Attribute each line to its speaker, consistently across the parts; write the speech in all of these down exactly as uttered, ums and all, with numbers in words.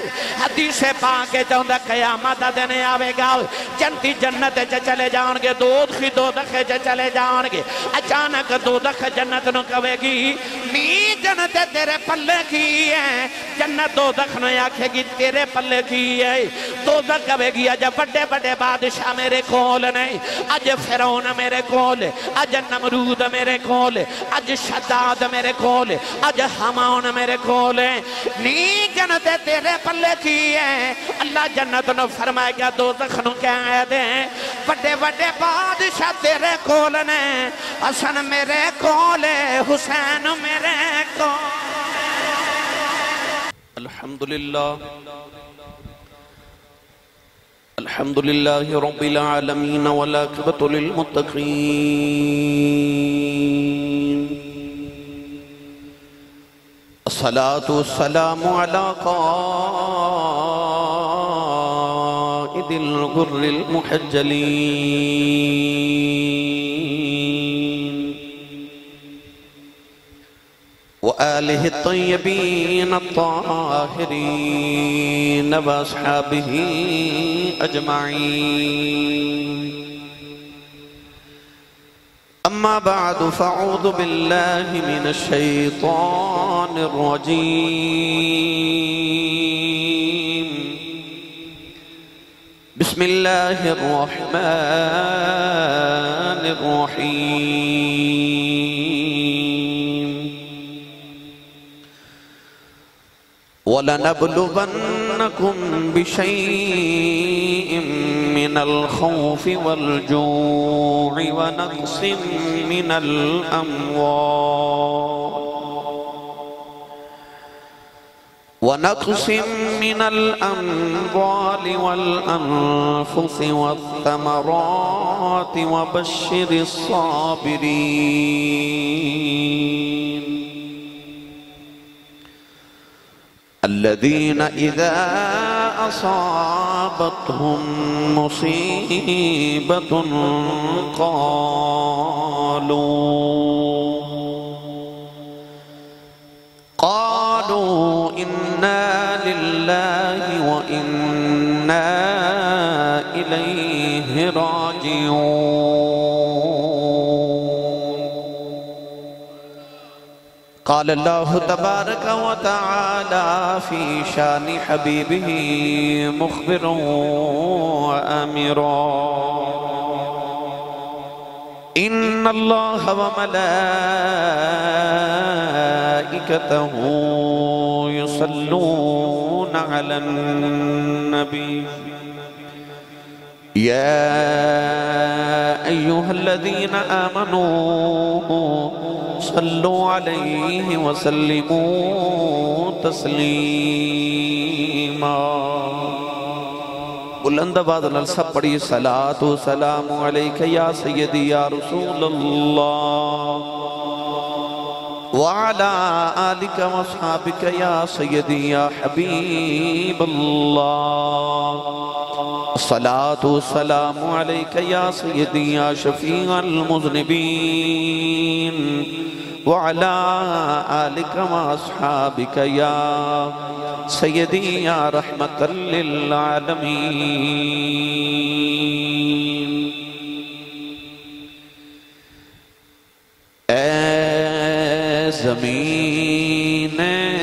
Speaker 1: حدیث پاک چاہتا قیامت دن آوے گا جنتی جنت چلے جان گے دوزخ دوزخ چلے جان گے اچانک دوزخ جنت نو کہے گی نی جنت تیرے پلے کی ہے جنت دوزخ نو آکھے گی تیرے پلے کی ہے دوزخ کہے گی اج بڑے بڑے بادشاہ میرے کول نہیں اج فرعون میرے کول اج نمرود میرے کول اج شداد میرے کول اج حمان میرے کول نی جنت تیرے پلے کی ہے اللہ جنت نو فرمائے گا دوزخ نو کہہ دیں بڑے بڑے بادشاہ تیرے کول نے حسن میرے کول حسین میرے کول الحمدللہ الحمدللہ رب العالمین والعاقبۃ للمتقین الصلاة والسلام على قائد الغر المحجلين وآله الطيبين الطاهرين وأصحابه أجمعين أما بعد فأعوذ بالله من الشيطان الرجيم بسم الله الرحمن الرحيم وَلَنَبْلُوَنَّكُمْ بِشَيْءٍ مِّنَ الْخَوْفِ وَالْجُوعِ وَنَقْصٍ مِّنَ الْأَمْوَالِ ونقص من الأموال والأنفس والثمرات وبشر الصابرين الذين إذا أصابتهم مصيبة قالوا قالوا إنا لله وإنا إليه راجعون قال الله تبارك وتعالى في شان حبيبه مخبرا وآمرا إن الله وملائكته يصلون على النبي يا أيها الذين آمنوا صلوا عليه وسلموا تسليما بلند آواز نال سب پڑھی صلاۃ و سلام علیک یا سیدی یا رسول اللہ وعلا آلک و اصحابک یا سیدی یا حبیب اللہ صلاۃ و سلام علیک یا سیدی یا شفیع المذنبین وعلا آلک و اصحابک یا سیدی یا رحمت للعالمین اے زمین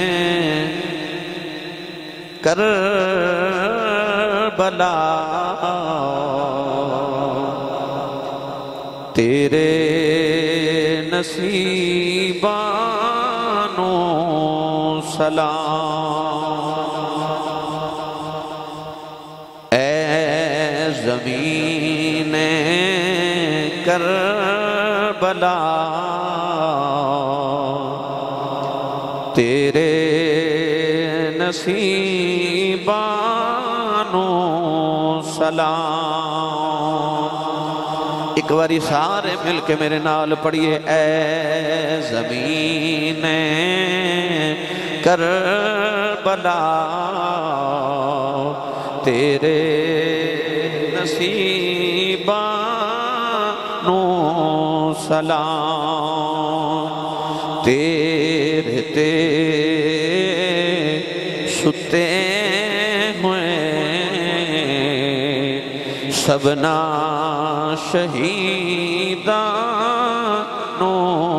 Speaker 1: کربلا تیرے نصیبانو سلام اے زمین کربلا تیرے نصیبانو سلام ایک باری سارے مل کے میرے نال پڑھئے اے زمین کربلا تیرے نصیبانو سلام تیرے تے شتے سبنا شہیدانو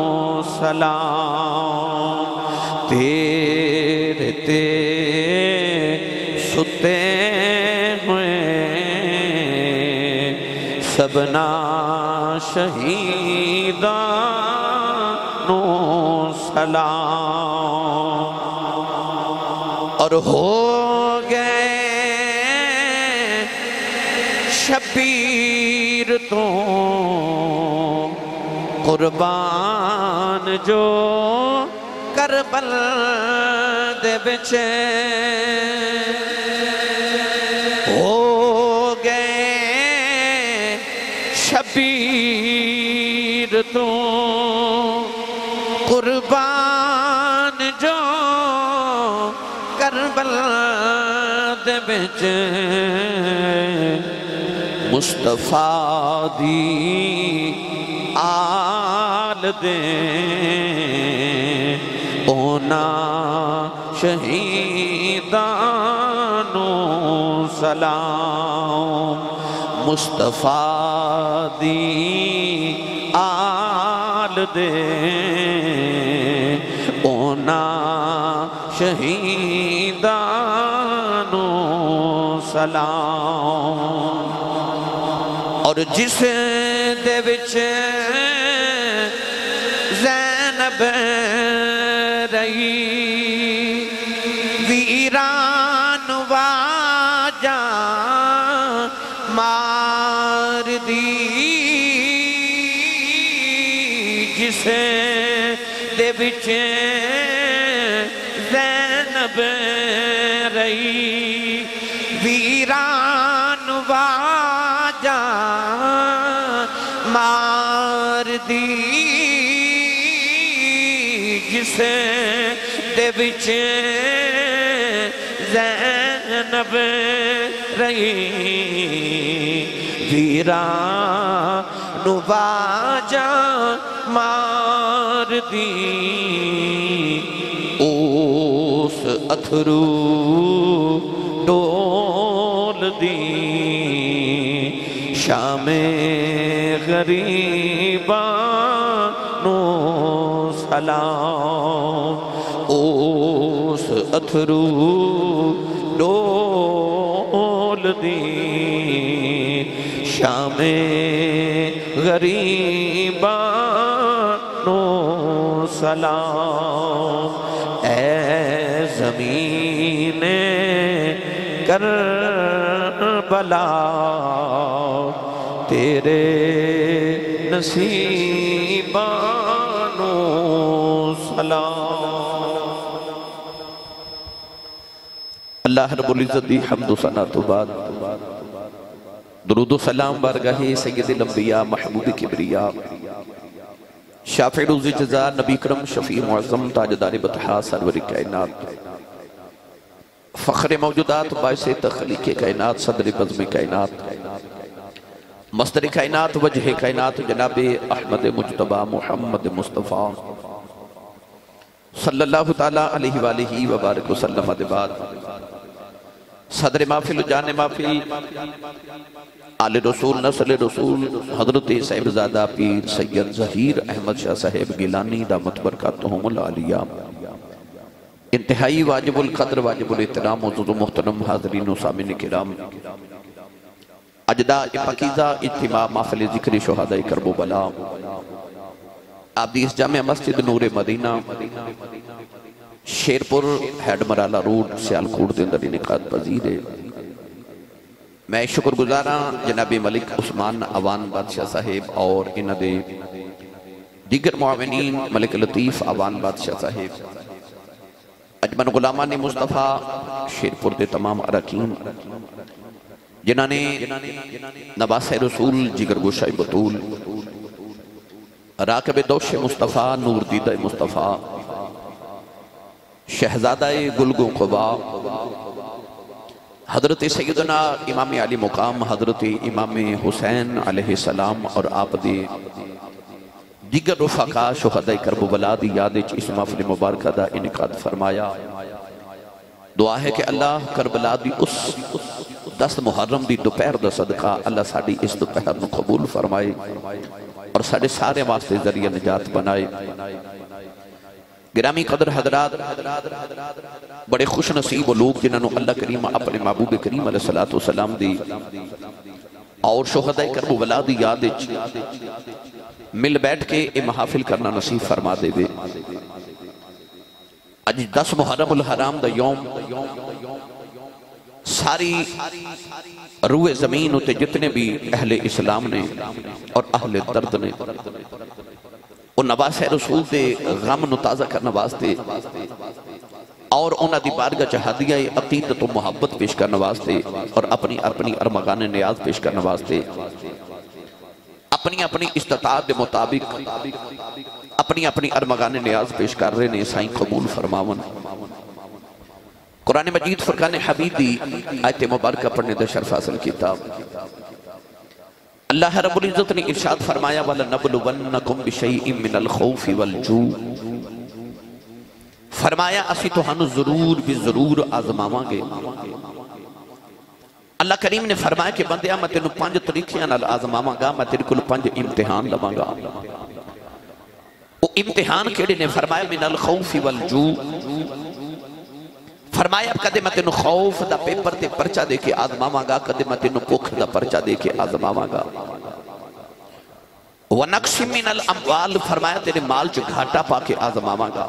Speaker 1: سلام تیرے تے ستے ہوئے سبنا شہیدانو سلام اور ہو گئے شبیر تو قربان جو کربل دے بچے ہو گئے شبیر تو قربان جو کربل دے بچے مصطفیٰ دی آل دیں اونا شہیدانو سلام مصطفیٰ دی آل دیں اونا شہیدانو سلام اور جس دے وچ زینب رہی ویران واجہ مار دی جس دے وچ زینب رہی ویران واجہ مار دی جس دے وچ زینب رہی ویران واجہ مار دی اس اتھرو ڈول دی شام غریبانو سلام اس اتھرو ڈول دی شام غریبانو سلام اے زمین کربلا تیرے نصیبانو سلام اللہ رب العزت دی حمد و ثنا تو بعد درود و سلام بارگاہ سید الانبیاء محمود کبریاء شافع روز جزا نبی کرم شفیع معظم تاجدار بطحا سرور کائنات فخر موجودات باعث تخلیق کائنات صدر بزم کائنات مصدر کائنات وجہ کائنات جناب احمد مجتبہ محمد مصطفیٰ صلی اللہ تعالیٰ علیہ وآلہ وبارک وسلم بعد صدر محفل جان محفل آل رسول نسل رسول حضرت صاحبزادہ پیر سید ظہیر احمد شاہ صاحب گیلانی دامت برکاتہم العالیہ انتہائی واجب القدر واجب الاحترام معزز و محترم حاضرین و سامعین کرام اجداء پاکیزہ اجتماع محفل ذکر شہداء کرب و بلا آبدیس جامع مسجد نور مدینہ شیرپور ہیڈ مرالہ روڈ سیالکوٹ دے اندر انعقاد پذیر ہے میں شکر گزارا جناب ملک عثمان عوان بادشاہ صاحب اور انہ دے دیگر معاونین ملک لطیف عوان بادشاہ صاحب اجمن غلامان مصطفیٰ شیرپور دے تمام اراکین جنہاں نے نواس رسول جگر گوشہ بطول راکب دوش مصطفیٰ نور دیدہ مصطفیٰ شہزادہ گلگوں قبا حضرت سیدنا امام علی مقام حضرت امام حسین علیہ السلام اور آپ دے دیگر رفقا شہداء کرب و بلا دی یاد اس محفل مبارکہ دا انعقاد فرمایا دعا ہے کہ اللہ کربلا دی اس دس محرم دی دوپہر دا صدقہ اللہ ساڑی اس دوپہر نو قبول فرمائے اور ساڑے سارے واسطے ذریعہ نجات بنائے۔ گرامی قدر حضرات، بڑے خوش نصیب و لوگ جنہوں اللہ کریم اپنے محبوب کریم علیہ السلام دی اور شہداء کربلا دی یاد مل بیٹھ کے اے محافل کرنا نصیب فرما دے دے۔ اج دس محرم الحرام دا یوم ساری روح زمین ہوتے جتنے بھی اہل اسلام نے اور اہل درد نے وہ نواز رسول دے غم نو تازہ کرنا واسطے اور انہاں دی بارگاہ چ ہدیہ عقیدت و محبت پیش کرنا واسطے اور اپنی اپنی ارمغان نیاز پیش کرنا واسطے اپنی اپنی استطاعت دے مطابق اپنی اپنی ارمغان نیاز پیش کر رہے نے سائیں قبول فرماون۔ قرآن مجید فرقان حمید دی آیت مبارکہ پڑھنے دے شرف حاصل کتاب۔ اللہ رب العزت نے ارشاد فرمایا وَلَنَبْلُوَنَّكُمْ بِشَيْءٍ مِّنَ الْخَوْفِ وَالْجُوعِ، فرمایا اسی تو ہنو ضرور بھی ضرور آزماواں گے۔ اللہ کریم نے فرمایا کہ بندیاں میں تینوں پانچ طریقیاں نال آزماواں گا، میں تیرے کل پانچ امتحان لواں گا۔ وہ امتحان کیڑے نے فرمایا من الخوف والجوع، فرمایا کدے میں تینوں خوف دا پیپر تے پرچہ دے کے آزماواں گا، کدے میں تینوں بھوک دا پرچہ دے کے آزماواں گا۔ وَنَقْسٍ مِّنَ الْأَمْوَالِ، فرمایا تیرے مال چ گھاٹا پا کے آزماواں گا۔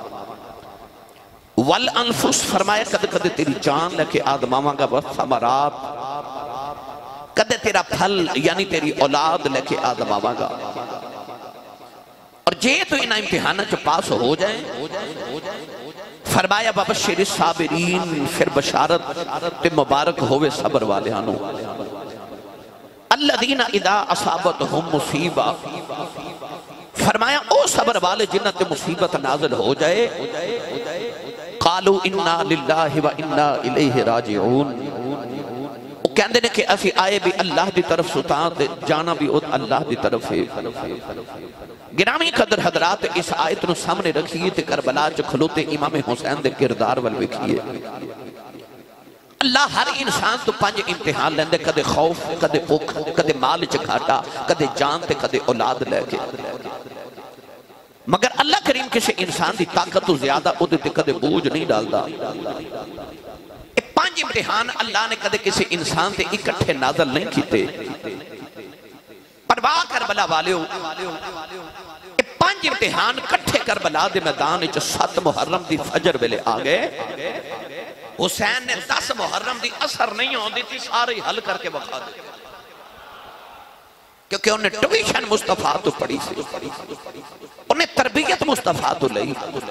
Speaker 1: وَالْأَنفُسِ، فرمایا کدے کدے تیری جان لے کے آزماواں گا۔ وَالثَّمَرَاتِ، کدے تیرا پھل یعنی تیری اولاد لے کے آزماواں گا۔ اور جے تو انہاں امتحانہ چ پاس ہو جائیں فرمایا وَبَشِّرِ الصَّابِرِينَ، پھر بشارت تے مبارک ہوئے صبر والے ہانوں۔ الَّذِينَ اِذَا أَصَابَتْهُمْ مُصِیبَةٌ، فرمایا او صبر والے جنہ تے مصیبت نازل ہو جائے قَالُوا إِنَّا لِلَّهِ وَإِنَّا إِلَيْهِ رَاجِعُونَ، وہ کہندے نے کہ اسی آئے بھی اللہ دی طرف سلطان دے جانا بھی اللہ دی طرف ہے۔ گرامی قدر حضرات، اس آیت نو سامنے رکھیے تے کربلا چ کھلوتے امام حسین دے کردار ول ویکھیے۔ اللہ ہر انسان تو پانچ امتحان لیندے، کدے خوف، کدے بھوک، کدے مال چ گھاٹا، کدے جان تے کدے اولاد لے کے، مگر اللہ کریم کسی انسان دی طاقت تو زیادہ او دے تے کدے بوجھ نہیں ڈالدا۔ اے پانچ امتحان اللہ نے کدے کسی انسان تے اکٹھے نازل نہیں کیتے۔ پرواہ کربلا والیو، اے پانچ امتحان کٹھے کربلا دے میدان چ سات محرم دی فجر ویلے آ گئے۔ حسین نے دس محرم دی اثر نہیں ہوندی تھی، سارے حل کر کے بخا دے، کیونکہ انہیں ٹویشن مصطفیٰ تو پڑھی سی، انہیں تربیت مصطفیٰ تو لئی۔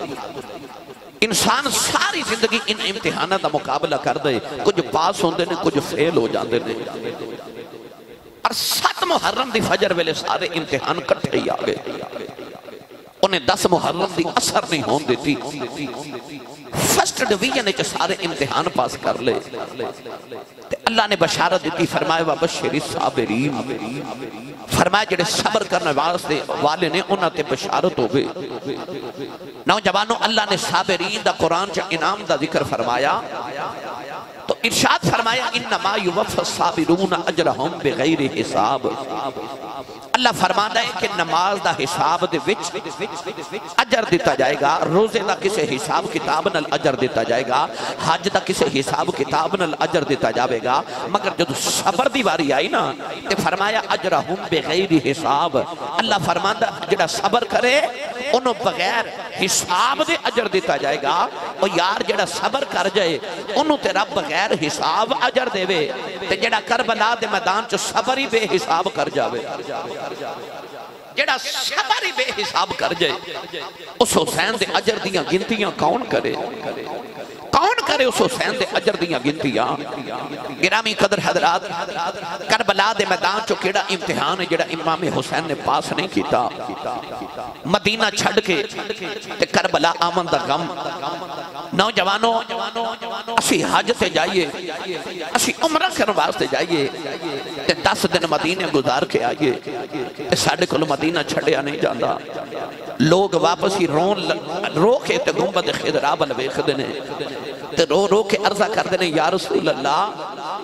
Speaker 1: انسان ساری زندگی ان امتحانہ دا مقابلہ کر دے، کچھ پاس ہوندے نے کچھ فیل ہو جاندے نے، اور سات محرم دی فجر ویلے سارے امتحان کٹھے ہی آگئے۔ انہیں دس محرم دی اثر نہیں ہون دیتی، فرسٹ ڈویژن چ سارے امتحان پاس کر لے۔ اللہ نے بشارت دیتی، فرمایا وَبَشِّرِ الصَّابِرِينَ، فرمایا جڑے صبر کرنے واسطے والے نے انہاں تے بشارت ہوگی۔ نوجوانوں، اللہ نے صابرین دا قرآن چ انعام دا ذکر فرمایا تو ارشاد فرمایا انما یوفی الصابرون اجرہم بغیر حساب۔ اللہ فرماتا ہے کہ نماز دا حساب دے وچ اجر دیتا جائے گا، روزے دا کسے حساب کتاب نال اجر دیتا جائے گا، حج دا کسے حساب کتاب نال اجر دیتا جاوے گا، مگر جب صبر دی واری آئی نا تے فرمایا اجرہم بغیر حساب۔ اللہ فرماتا جڑا صبر کرے انہوں بغیر حساب دے اجر دیتا جائے گا، اور یار جڑا صبر کر جائے انہوں تے رب بغیر حساب اجر دے وے، تے جڑا کربلا دے میدان چو صبر ہی بے حساب کر جاوے، جڑا صبر ہی بے حساب کر جائے، اس حسین دے اجر دیاں گنتیاں کون کرے؟ کون کرے اس حسین دے اجر دیاں گنتیاں؟ گرامی قدر حضرات، کربلا دے میدان چو کیڑا امتحان ہے جڑا امام حسین نے پاس نہیں کیتا؟ مدینہ چھڑ کے تے کربلا آمن دا غم۔ نوجوانوں، اسی حج تے جائیے، اسی عمرہ کرنے واسطے جائیے، تے دس دن مدینہ گزار کے آئیے، تے ساڑھے کل مدینہ چھڑیا نہیں جاندہ۔ لوگ واپس ہی رون رو کے تے گنبد خضرا بل ویکھ دینے، تے رو رو کے عرضہ کر دینے یا رسول اللہ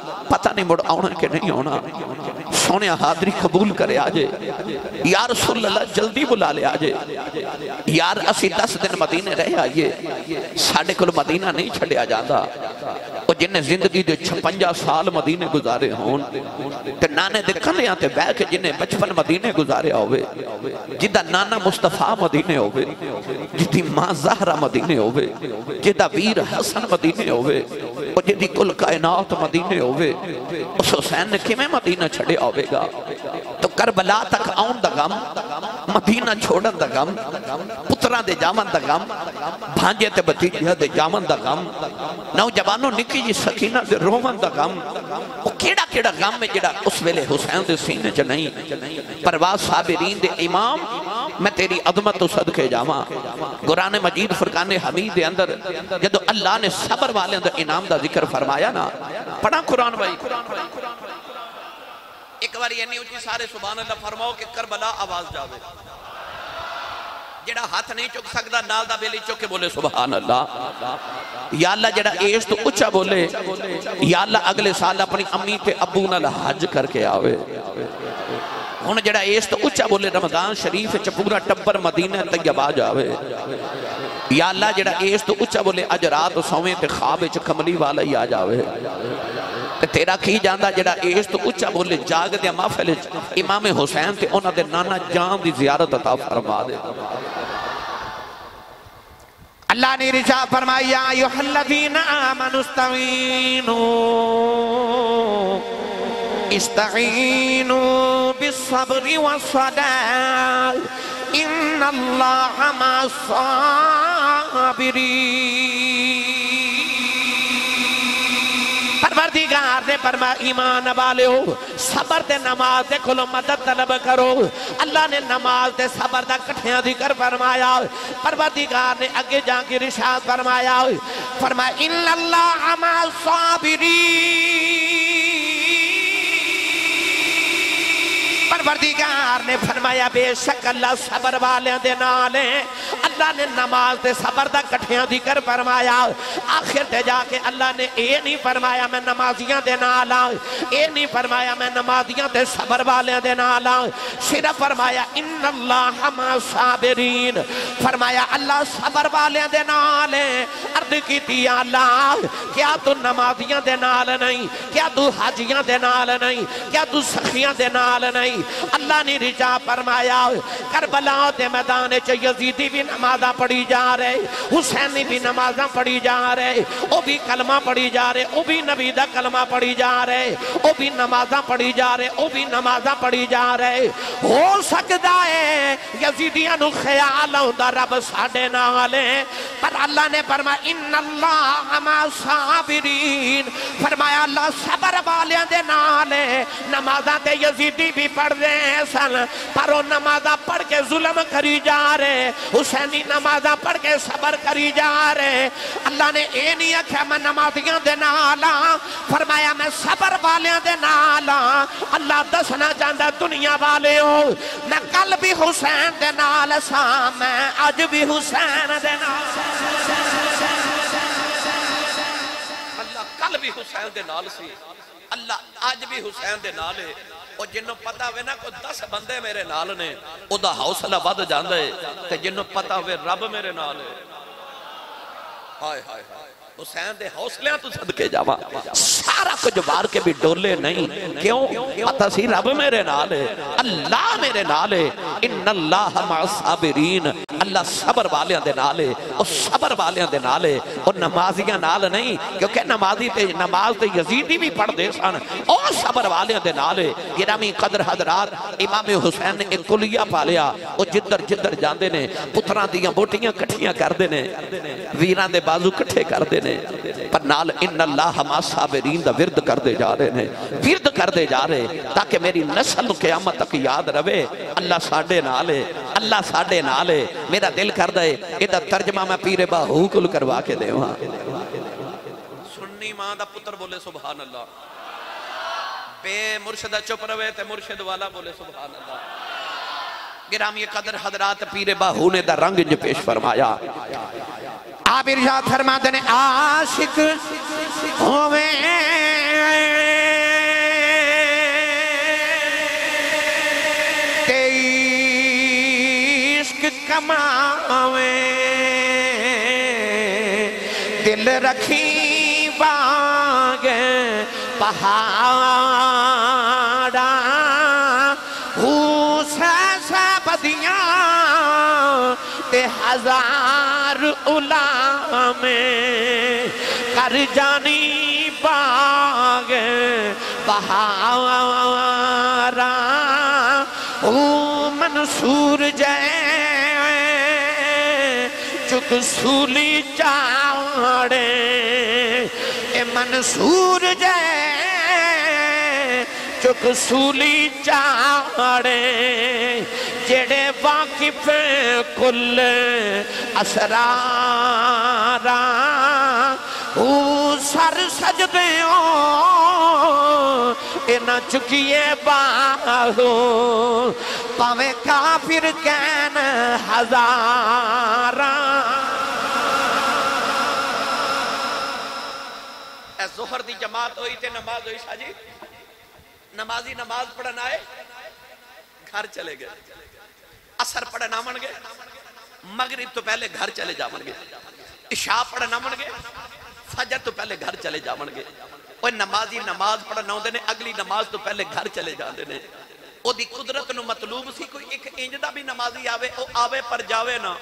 Speaker 1: پتہ نہیں مڑ آنا کہ نہیں آنا سونے حاضری قبول کرے آجے یا رسول اللہ جلدی بلا لے آجے یار اسی دس دن مدینے رہے آئیے ساڑھے کل مدینہ نہیں چھڑیا جاندہ اور جنہیں زندگی دے چھپنجا سال مدینے گزارے ہون تے نانے دے کھنے آتے بے کہ جنہیں بچپن مدینے گزارے ہوئے جدہ نانا مصطفیٰ مدینے ہوئے جدی ماں زہرہ مدینے ہوئے جدہ ویر حسن مدینے ہوئے اور جدی کل کائنات مدینے ہوئے اس حسین نے کمیں مدینہ چھڑے ہوئے گا تو کربلا تک آن دا غم مدینہ چھوڑن دا غم پتران دے جامن دا غم بھانجے تے بتیجہ دے جامن دا غم نوجوانوں نکی جی سکینہ دے رومن دا غم وہ کیڑا کیڑا غم میں جڑا اس ویلے حسین دے سینے چ نہیں پرواز صابرین دے امام میں تیری عظمت تو صدقے جاواں قرآن مجید فرقان حمید دے اندر جدو اللہ نے صبر والے اندر انعام دا ذکر فرمایا نا پڑھا قرآن بھائی ایک بار یہ نہیں ہوتی سارے سبحان اللہ فرماؤ کہ کربلا آواز جاوے جڑا ہاتھ نہیں چک سکتا نال دا بیلی چک کے بولے سبحان اللہ یا اللہ جڑا ایش تو اچھا بولے یا اللہ اگلے سال اپنی امی تے ابو نال حج کر کے آوے ہون جڑا ایس تو اچھا بولے رمضان شریف چپورا ٹبر مدینہ طیبہ جاوے یا اللہ جڑا ایس تو اچھا بولے اجرات سویں تے خواب چکملی والا ہی آ جاوے تے تیرا کی جاندہ جڑا ایس تو اچھا بولے جاگ دیا محفل امام حسین تے انہاں دے نانا جان دی زیارت عطا فرما دے اللہ نے رجا فرمایا یا ایھا الذین آمنوا استعینوا استعینوا بالصبر والصلاة ان اللہ مع الصابرین پروردگار نے فرمایا ایمان والے ہو صبر تے نماز دے کھلو مدد طلب کرو اللہ نے نماز تے صبر دا کٹھیاں ذکر فرمایا پروردگار نے اگے جا کے ارشاد فرمایا فرمایا ان اللہ مع الصابرین پروردگار نے فرمایا بے شک اللہ صبر والے دے نالے اللہ نے نماز دے صبر دا کٹھیاں ذکر فرمایا آخر تے جا کے اللہ نے اے نہیں فرمایا میں نمازیاں دے نالا اے نہیں فرمایا میں نمازیاں دے صبر والے دے نالا صرف فرمایا ان اللہ مع صابرین فرمایا اللہ صبر والے دے نالے عرض کی تھی اللہ کیا تو نمازیاں دے نال نہیں کیا تو حاجیاں دے نال نہیں کیا تو سخیاں دے نال نہیں اللہ نے رجا فرمایا کربلا دے میدان چ یزیدی بھی نمازاں پڑھی جا رہے حسینی بھی نمازاں پڑھی جا رہے او بھی کلمہ پڑھی جا رہے او بھی نبی دا کلمہ پڑھی جا رہے او بھی نمازاں پڑھی جا رہے او بھی نمازاں پڑھی جا رہے ہو سکتا ہے یزیدیاں نو خیال ہوندا رب ساڈے نال پر اللہ نے فرمایا ان اللہ مع الصابرین فرمایا اللہ صبر والیاں دے نال نمازاں تے یزیدی بھی پڑھ دے سن پر وہ نمازہ پڑھ کے ظلم کری جا رہے حسینی نمازہ پڑھ کے صبر کری جا رہے اللہ نے اے نہیں کہا میں نمازیاں دے نالا فرمایا میں صبر والیاں دے نالا اللہ دسنا چاہتا دنیا والے ہو میں کل بھی حسین دے نال سا میں آج بھی حسین دے نال اللہ کل بھی حسین دے نال سی اللہ آج بھی حسین دے نال ہے اور جنہوں پتا ہوئے نا کوئی دس بندے میرے نال نے او دا حوصلہ بد جاندے تے جنہوں پتا ہوئے رب میرے نال ہے ہائے ہائے حسین دے حوصلیاں تو صدقے جاواں سارا کچھ بار کے بھی ڈولے نہیں کیوں پتا سی رب میرے نال ہے اللہ میرے نال ہے ان اللہ مع الصابرین اللہ صبر والیاں دے نالے اور صبر والیاں دے نالے اور نمازیاں نال نہیں کیونکہ نمازی تے نماز تے یزیدی بھی پڑھ دے سن اور صبر والیاں دے نالے گرامی قدر حضرات امام حسین نے ایک کلیہ پالیا اور جدر جدر جاندے نے پتران دیاں بوٹیاں کٹھیاں کر دے نے ویران دے بازو کٹھے کر دے نے پر نال ان اللہ مع الصابرین دا ورد کر دے جا رہے نے ورد کر دے جا رہے تاکہ میری نسل قیامت تک یاد رہے اللہ ساڑھے نالے اللہ ساڑھے نالے میرا دل کر دے ایدہ ترجمہ میں پیر باہو کل کروا کے دے وہاں سنی ماں دا پتر بولے سبحان اللہ بے مرشدہ چپ روے تے مرشد والا بولے سبحان اللہ گرامی قدر حضرات پیر باہو نے دا رنگ جو پیش فرمایا آپ ارشاد فرما دنے عاشق ہوئے کماویں دل رکھی باغے پہاڑا ہو سیسے بدیاں تے ہزار علامیں کر جانی باغے پہاڑا او منصور جائے چک سولی چاڑے اے منصور جائے چک سولی چاڑے جڑے واقف کل اسرارا او سر سجدیوں اے نہ چکیے باہو پاویں کافر کین ہزارا اے ظہر دی جماعت ہوئی تے نماز ہوئی شاہ جی نمازی نماز پڑھن آئے گھر چلے گئے عصر پڑھنا من گئے مغرب تو پہلے گھر چلے جا من گئے عشاء پڑھنا من گئے فجر تو پہلے گھر چلے جا من گئے وہ نمازی نماز پڑھنا ہوندے نے اگلی نماز تو پہلے گھر چلے جاندے نے او دی قدرت نو مطلوب سی کوئی ایک انجدہ بھی نمازی آوے او آوے پر جاوے نا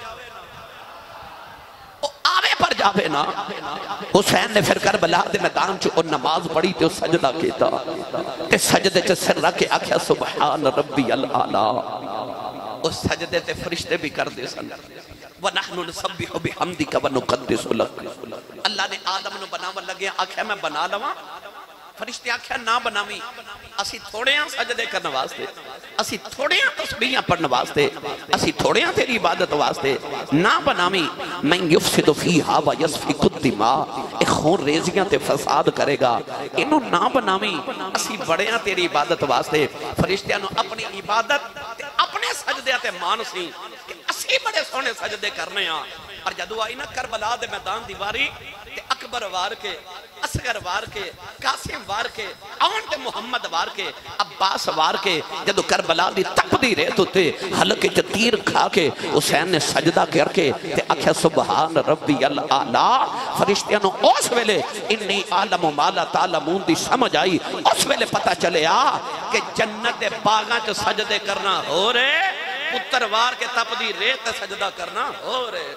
Speaker 1: او آوے پر جاوے نا حسین نے پھر کربلا دے میدان چو اور نماز پڑھی تے سجدہ کیتا تے سجدے چے سر رکھے آکھیا سبحان ربی العالی اس سجدے تے فرشتے بھی کر دے سن وَنَحْنُ نُسَبِّحُ بِحَمْدِكَ وَنُقَدِّسُ لَكَ اللہ نے آدم نو بناون لگے آکھیا میں بنا لواں فرشتے آکھیا نہ بناویں اسی تھوڑے ہاں سجدے کرنے واسطے اسی تھوڑے ہاں تسبیحاں پڑھنے واسطے اسی تھوڑے ہاں تیری عبادت واسطے نہ بناویں من یفسد فیہا ویسفک الدماء ایک خون ریزیاں تے فساد کرے گا انہوں نہ بناویں اسی بڑے ہاں تیری عبادت واسطے فرشتیاں نو اپنی عبادت تے اپنے سجدے تے مان سی کہ اسی بڑے سونے سجدے کرنے ہاں اور جدو آئی نا کربلا دے میدان دیواری تے اکبر وار کے اصغر وار کے قاسم وار کے آن تے محمد وار کے عباس وار کے جدو کربلا دی تپ دی ریت ہوتے حلقے چا تیر کھا کے حسین نے سجدہ کر کے تے آکھیا سبحان ربی العالی فرشتیاں نو اس ویلے انی عالم و مالا تعلمون دی سمجھ آئی اس ویلے پتہ چلے آ کہ جنت باغاں چا سجدے کرنا ہو رہے پتر وار کے تپ دی ریت سجدہ کرنا ہو رہے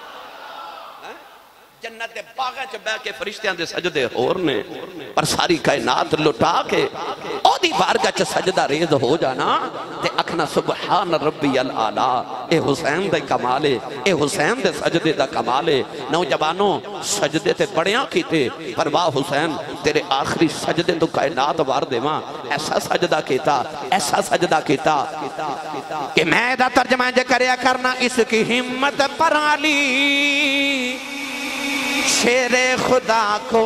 Speaker 1: جنت باغاں چ بہ کے فرشتیاں دے سجدے ہورنے پر ساری کائنات لٹا کے او دی بارگاہ چ سجدہ ریز ہو جانا تے اکھنا سبحان ربی العالی اے حسین دے کمال ہے اے حسین دے سجدے دا کمال ہے نوجوانوں سجدے تے بڑیاں کیتے پر واہ حسین تیرے آخری سجدے تو کائنات وار دے ماں ایسا سجدہ کیتا ایسا سجدہ کیتا کہ میں دا ترجمہ جے کریا کرنا اس کی ہمت پر علی شیر خدا کو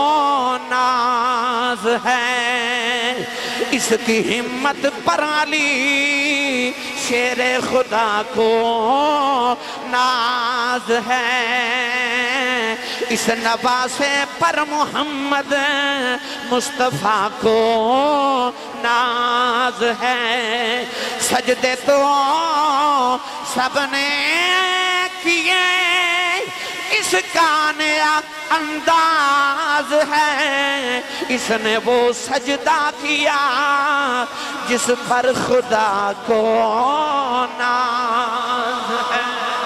Speaker 1: ناز ہے اس کی ہمت پر علی شیر خدا کو ناز ہے اس نواسے پر محمد مصطفیٰ کو ناز ہے سجدے تو سب نے کیے اس کا نیا انداز ہے اس نے وہ سجدہ کیا جس پر خدا کو ناز ہے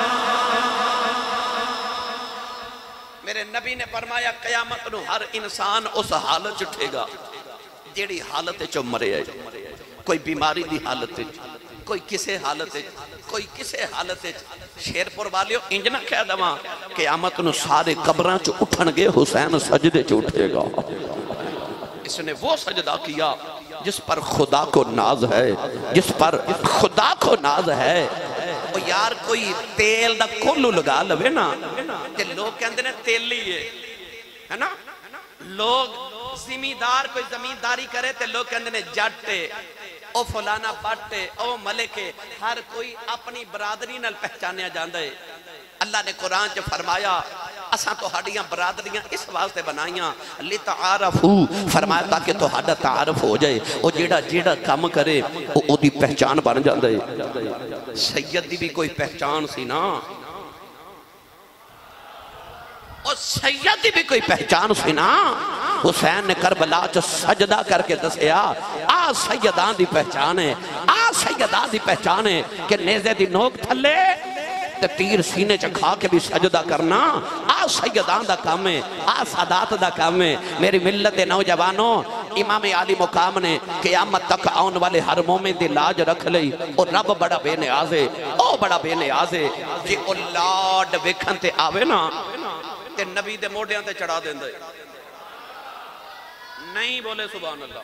Speaker 1: میرے نبی نے فرمایا قیامت نو ہر انسان اس حالت اٹھے گا جیڑی حالت چو مرے ہے کوئی بیماری دی حالت کوئی کسے حالت کوئی کسے حالت شیر پور والیو انجنہ کہہ دواں قیامت نو سارے قبران چو اٹھن گے حسین سجدے چو اٹھے گا اس نے وہ سجدہ کیا جس پر خدا کو ناز ہے جس پر خدا کو ناز ہے وہ یار کوئی تیل دا کلو لگا لوے نا کہ لوگ کہندے نے تیل لیے ہے نا لوگ زمیندار کوئی زمینداری کرے تے لوگ کہندے نے جٹے او فلانا باٹے او ملکے ہر کوئی اپنی برادری نال پہچانیا جاندہ ہے اللہ نے قرآن چ فرمایا اساں تو ہڈیاں برادریاں اس واسطے بنائیاں لتعارفو فرمایا تاکہ تو ہڈا تعارف ہو جائے او جیڑا جیڑا کام کرے او دی پہچان بن جاندہ ہے سید دی بھی کوئی پہچان سی نا، اور سید دی بھی کوئی پہچان سی نا۔ حسین نے کربلا چ سجدہ کر کے دسیا آ سیدان دی پہچان ہے، آ سیدان دی پہچان ہے کہ نیزے دی نوک تھلے تے تیر سینے چ کھا کے بھی سجدہ کرنا آ سیدان دا کام ہے، آ سادات دا کام ہے۔ میری ملت نوجوانوں، امام عالی مقام نے قیامت تک آن والے ہر مومن دی لاج رکھ لئی، اور رب بڑا بے نیاز ہے، او بڑا بے نیاز ہے جی او لاڈ ویکھن تے آوے نا تے نبی دے موڑیاں تے چڑھا دیندے، نہیں بولے سبحان اللہ۔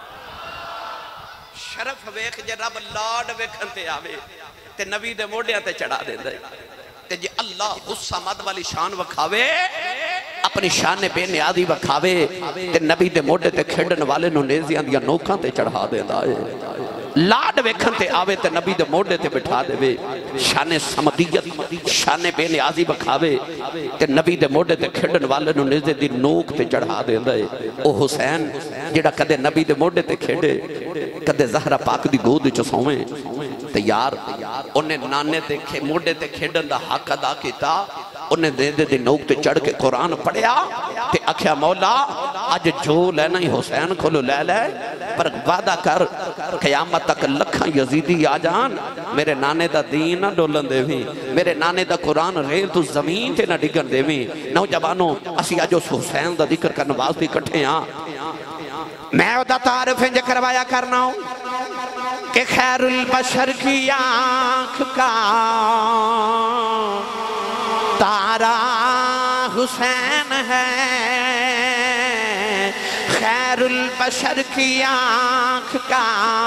Speaker 1: شرف ویکھ جے رب لاڈ ویکھن تے آوے تے نبی دے موڑیاں تے چڑھا دیندے، تے جے اللہ غصہ مد والی شان وکھاوے، اپنی شان بے نیازی وکھاوے تے نبی دے موڑے تے کھیڑن والے نو نیزیاں دیا نوکاں تے چڑھا دیندا ہے۔ لاڈ ویکھن تے آوے تے نبی دے موڑے تے بٹھا دے وے، شان سمدیت شان بے نیازی وکھاوے تے نبی دے موڑے تے کھیڑن والے نو نیزے دی نوک تے چڑھا دیندا ہے۔ او حسین جڑا کدے نبی دے موڑے تے کھیڑے، کدے زہرہ پاک دی گود چ سوویں تے یار انہیں نانے تے موڑے تے کھیڑن دا حق ادا کیتا، انہیں نیزے دی نوک تے چڑھ کے قرآن پڑھیا تے اکھیا مولا اج جو لینا ہی حسین کھولو لے لے، پر وعدہ کر قیامت تک لکھاں یزیدی آ جان میرے نانے دا دین نہ ڈولن دے بھی، میرے نانے دا قرآن ریل تو زمین تے نہ ڈگن دے بھی۔ نوجوانوں اسی آج اس حسین دا ذکر کرنے واسطے کٹھے ہاں، میں او دا تعارف انج کروایا کرنا ہوں کہ خیر البشر کی آنکھ کا تارا حسین ہے، خیر البشر کی آنکھ کا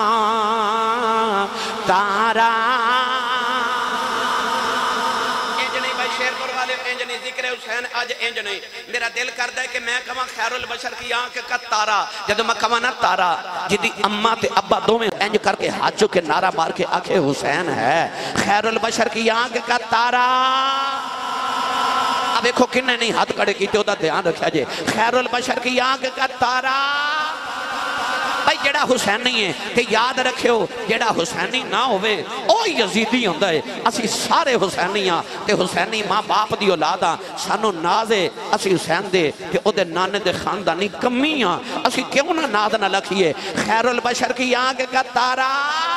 Speaker 1: تارا۔ انج نہیں بھائی شیر پر والے، انج نہیں ذکر حسین آج انج نہیں۔ میرا دل کردہ ہے کہ میں کہاں خیر البشر کی آنکھ کا تارا، جدو میں کہاں نا تارا جدی اماں تے ابا دو میں انج کر کے ہاتھوں کے نعرہ مار کے آنکھیں حسین ہے، خیر البشر کی آنکھ کا تارا۔ اب ایکھو کننے نہیں ہاتھ کڑے کی تو دا دھیان رکھا جے، خیر البشر کی آنکھ کا تارا۔ بھائی جڑا حسینی ہے کہ یاد رکھیو جڑا حسینی نہ ہوئے او یزیدی ہوندہ ہے۔ اسی سارے حسینی ہاں تے حسینی ماں باپ دی اولاداں سانو نازے اسی حسین دے کہ او دے نانے دے خاندانی کمی ہاں، اسی کیوں نہ ناز نہ لکھیے خیر البشر کی آنکھ کا تارا۔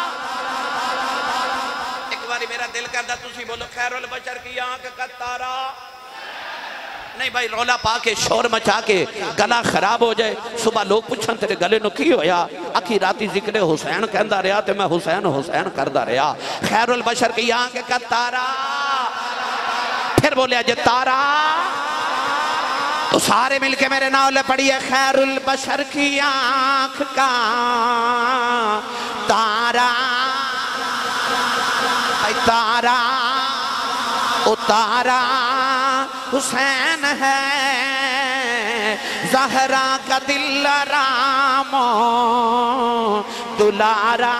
Speaker 1: ایک باری میرا دل کردہ تسی بولو خیر البشر کی آنکھ کا تارا۔ نہیں بھائی رولا پا کے شور مچا کے گلا خراب ہو جائے، صبح لوگ پوچھن تیرے گلے نو کی ہویا، اکی راتی ذکر حسین کہندہ رہا تے میں حسین حسین کردہ رہا۔ خیر البشر کی آنکھ کا تارا، پھر بولے اجے تارا، تو سارے مل کے میرے ناولے پڑھیے خیر البشر کی آنکھ کا تارا، اے تارا او تارا حسین ہے، زہرا کا دل رام دلارا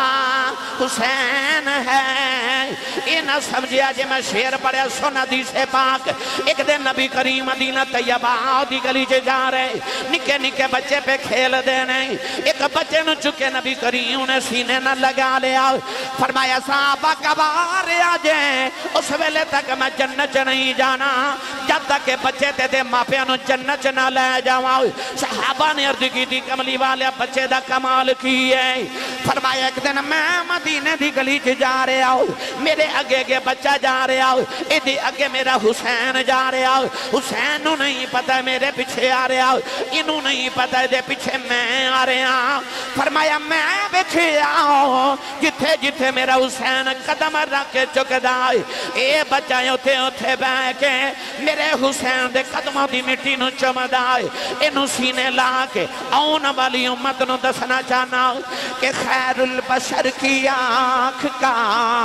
Speaker 1: حسین ہے۔ یہ نہ سمجھیا جے میں شیر پڑھیا سن حدیث پاک، ایک دن نبی کریم مدینہ طیبہ دی گلی چے جا رہے، نکے نکے بچے پہ کھیل دینے، ایک بچے نو چکے نبی کریم نے سینے نہ لگا لیا، فرمایا صحابہ کبار آجے اس ویلے تک میں جنت نہیں جانا جب تک کہ بچے تے دے ماپیاں نو جنت نہ لے جاؤں۔ صحابہ نے عرض کی تھی کملی والے بچے دا کمال کی ہے، فرمایا ایک دن میں مدینے دی گلی چے جا رہے آؤ، میرے اگے اگے بچہ جا رہے آؤ، ادھے اگے میرا حسین جا رہے آؤ، حسین نو نہیں پتا میرے پیچھے آ رہے آؤ، انہوں نہیں پتا دے پیچھے میں آ رہے آؤ۔ فرمایا میں بیٹھے آؤ جتھے جتھے میرا حسین قدم رکھ کے چک دائے، اے بچہ ہوتے ہوتے بہ کے میرے حسین دے قدموں دی مٹی نو چم دائے، انہوں سینے لا کے آن والی امت نو دسنا چاہنا کہ خیر البشر کی آنکھ کا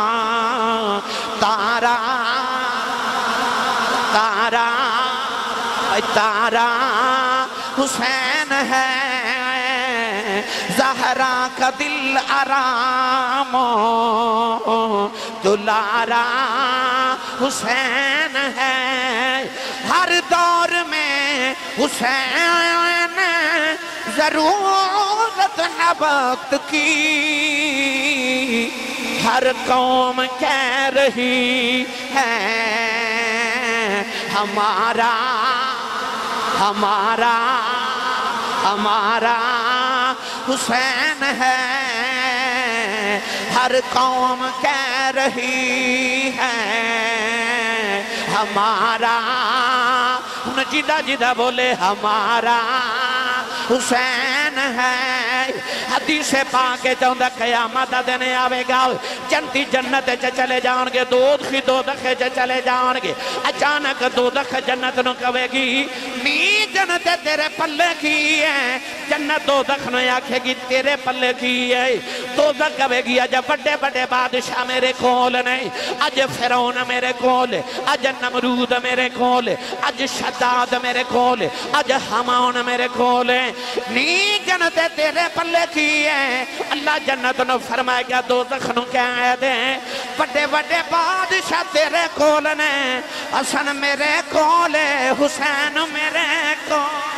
Speaker 1: تارا تارا تارا حسین ہے، زہرا کا دل آرام دلارا حسین ہے۔ ہر دور میں حسین ضرورت ہے وقت کی، ہر قوم کہہ رہی ہے ہمارا ہمارا ہمارا حسین ہے ہر قوم کہہ رہی ہے ہمارا جدہ جدہ بولے ہمارا حسین ہے حدیث پاک چاہندہ قیامت دن آوے گا جنتی جنت چ چلے جان گے دوزخ دوزخ چ چلے جان گے اچانک دوزخ جنت نو کہے گی نی جنت تیرے پلے کی ہے جنت دوزخ نو آکھے گی تیرے پلے کی ہے دوزخ کہے گی اج بڑے بڑے بادشاہ میرے کول نہیں اج فرعون میرے کول اج نمرود میرے کول اج شداد میرے کول اج حمان میرے کول نی جنت تیرے پلے کی ہے اللہ جنت نو فرمائے گیا دوزخ نو کہہ دیں بڑے بڑے بادشاہ تیرے کول نے حسن میرے کول حسین میرے کول